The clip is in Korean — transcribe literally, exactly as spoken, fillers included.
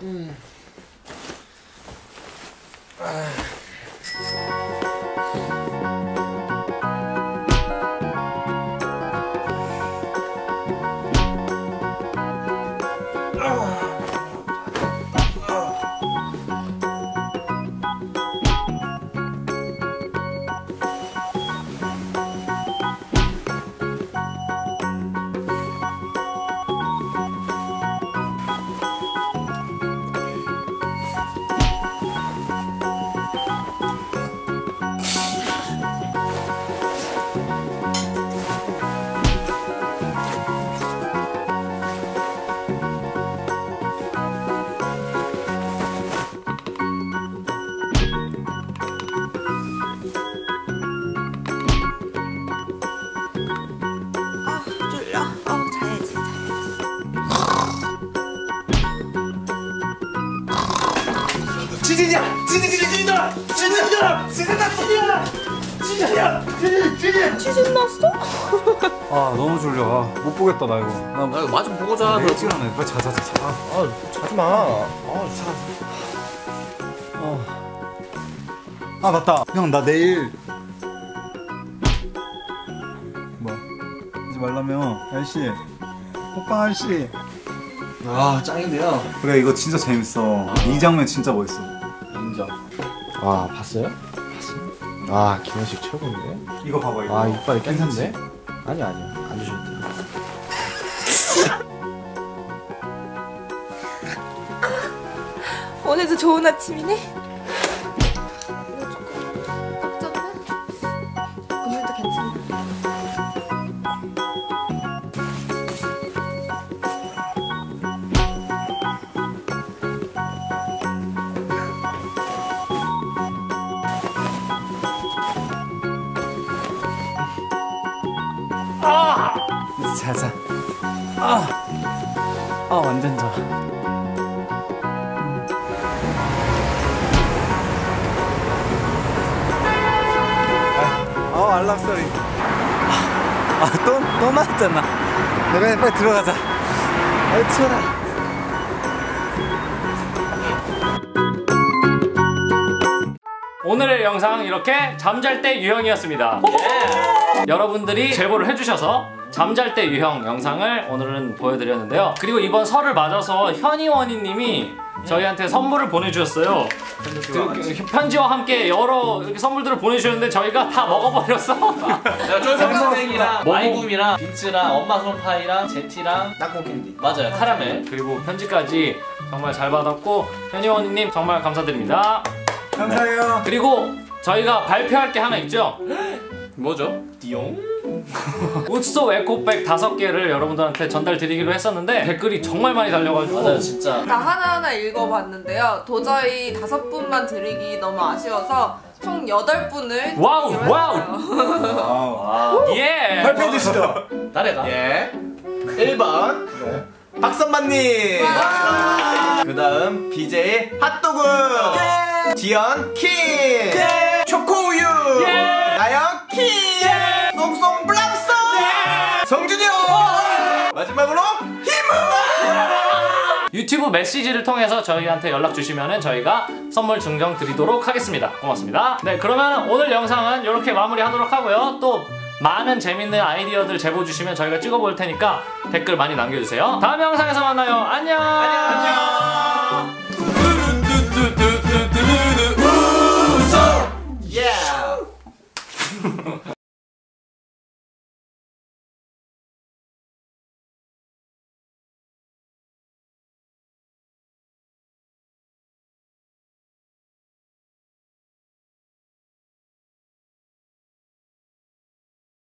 음. 지진이야! 지진 지진 지진이다! 지진이다! 지진다! 지진이야! 지진이야! 지진 지진! 지진 났어? 아 너무 졸려. 아, 못 보겠다 나 이거. 나, 나 이거 마좀 보고 자. 내일 찍어내. 빨리 자자 자. 자. 아 자지 마. 아 자. 어. 아 맞다. 형 나 내일 뭐야? 하지 말라며. 아저씨. 호빵 아저씨. 아 짱인데요. 그래 이거 진짜 재밌어. 아. 이 장면 진짜 멋있어. 인정. 아 봤어요? 봤어요? 아 김현식 최고인데. 이거 봐봐 이거. 아 이빨이 깼는데? 아니 아니야 안 주셔도 돼요. 오늘도 좋은 아침이네. 오늘도 괜찮아. 아! 자자. 아! 아 완전 좋아. 아 알람 소리. 아또 또 나왔잖아. 내가 빨리 들어가자. 아 추워라. 오늘의 영상 이렇게 잠잘 때 유형이었습니다. 예. 여러분들이 제보를 해주셔서 잠잘 때 유형 영상을 오늘은 보여드렸는데요. 그리고 이번 설을 맞아서 현이원이님이 저희한테 선물을 보내주셨어요. 그, 편지와 함께 여러 선물들을 보내주셨는데 저희가 다 먹어버렸어. 내가 쫄병스땡이랑 마이쿰이랑 빈츠랑 엄마 손파이랑 제티랑 땅콩 캔디. 맞아요 카라멜. 그리고 편지까지 정말 잘 받았고 현이원이님 정말 감사드립니다. 감사해요. 그리고 저희가 발표할 게 하나 있죠? 뭐죠? 띠용? 우드스톡 에코백 다섯 개를 여러분들한테 전달드리기로 했었는데 댓글이 정말 많이 달려가지고 맞아요 진짜. 나 하나하나 읽어봤는데요. 도저히 다섯 분만 드리기 너무 아쉬워서 총 여덟 분을 와우 드리기로 와우 했어요. 와우. 와. 예 발표해 주시죠. 나래가. 예. 일 번 박선만님. 그 다음 비제이 핫도그. 예. 지연 킹. 예. 초코우유. 예. 나영 킹. 예. 송송 블랑송. 예. 성준이 형. 마지막으로 힘을. 유튜브 메시지를 통해서 저희한테 연락 주시면 저희가 선물 증정 드리도록 하겠습니다. 고맙습니다. 네, 그러면 오늘 영상은 이렇게 마무리하도록 하고요. 또 많은 재밌는 아이디어들 제보 주시면 저희가 찍어볼 테니까 댓글 많이 남겨주세요. 다음 영상에서 만나요. 안녕. 안녕. 뚜루뚜뚜뚜뚜뚜뚜 웃어. 예.